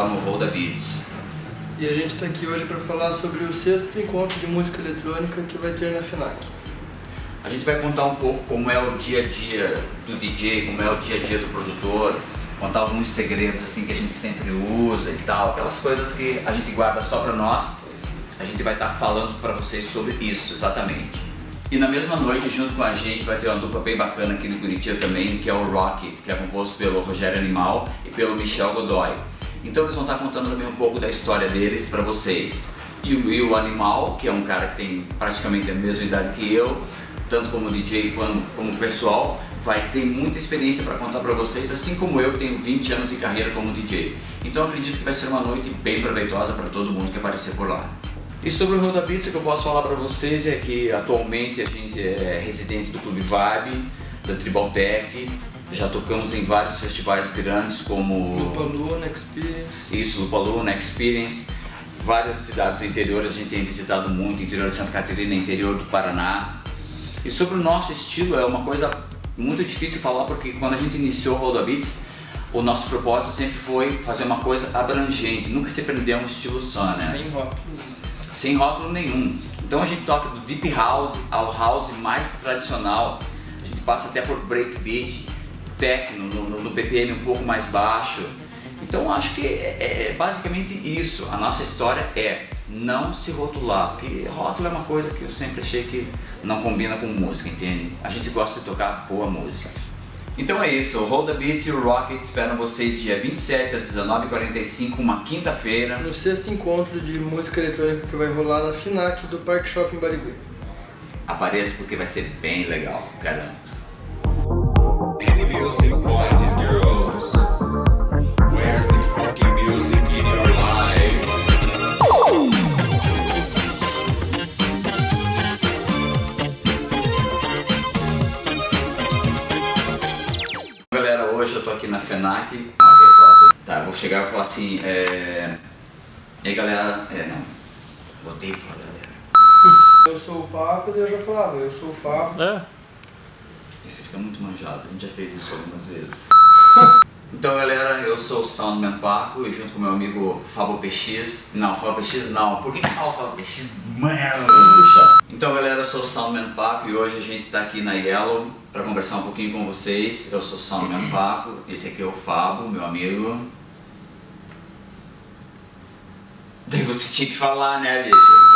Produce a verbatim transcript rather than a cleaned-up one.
lá no Roll da Beats. E a gente está aqui hoje para falar sobre o sexto encontro de música eletrônica que vai ter na FENAC. A gente vai contar um pouco como é o dia a dia do D J, como é o dia a dia do produtor, contar alguns segredos assim que a gente sempre usa e tal, aquelas coisas que a gente guarda só para nós. A gente vai estar tá falando para vocês sobre isso, exatamente. E na mesma noite, junto com a gente, vai ter uma dupla bem bacana aqui do Curitiba também, que é o Rocket, que é composto pelo Rogério Animal e pelo Michel Godoy. Então eles vão estar tá contando também um pouco da história deles para vocês. E o, e o Animal, que é um cara que tem praticamente a mesma idade que eu, tanto como D J como, como pessoal, vai ter muita experiência para contar para vocês, assim como eu, que tenho vinte anos de carreira como D J. Então acredito que vai ser uma noite bem proveitosa para todo mundo que aparecer por lá. E sobre o Roll da Beats, o que eu posso falar para vocês é que atualmente a gente é residente do Clube Vibe, da Tribal Tech, já tocamos em vários festivais grandes como Lupaluna, Experience. Isso, Lupaluna, Experience. Várias cidades do interior a gente tem visitado muito, interior de Santa Catarina, interior do Paraná. E sobre o nosso estilo é uma coisa muito difícil falar, porque quando a gente iniciou o Roll da Beats, o nosso propósito sempre foi fazer uma coisa abrangente, nunca se prender a um estilo só, né? Sem rótulo. Sem rótulo nenhum. Então a gente toca do Deep House ao House mais tradicional, a gente passa até por Breakbeat, Techno, no, no B P M um pouco mais baixo. Então acho que é, é basicamente isso. A nossa história é não se rotular, porque rótulo é uma coisa que eu sempre achei que não combina com música, entende? A gente gosta de tocar boa música. Então é isso, o Roll da Beats e o Rocket esperam vocês dia vinte e sete às dezenove e quarenta e cinco, uma quinta-feira. No sexto encontro de música eletrônica que vai rolar na FENAC do Parque Shopping Barigui. Apareça porque vai ser bem legal, garanto. Any music, boys and girls. Where's the funky music in your life? Galera, hoje eu tô aqui na FENAC. Tá, eu vou chegar e vou falar assim, é... E aí galera, é, não, odeio falar galera. Eu sou o Paco e eu já falava, eu sou o Fábio. É. Esse fica muito manjado, a gente já fez isso algumas vezes. Então galera, eu sou o Soundman Paco e junto com meu amigo Fábio P X. Não, Fábio P X não, por que que fala Fábio P X? Mano! Então galera, eu sou o Soundman Paco e hoje a gente tá aqui na Yellow para conversar um pouquinho com vocês. Eu sou o Soundman Paco, esse aqui é o Fábio, meu amigo. Daí você tinha que falar, né, bicho?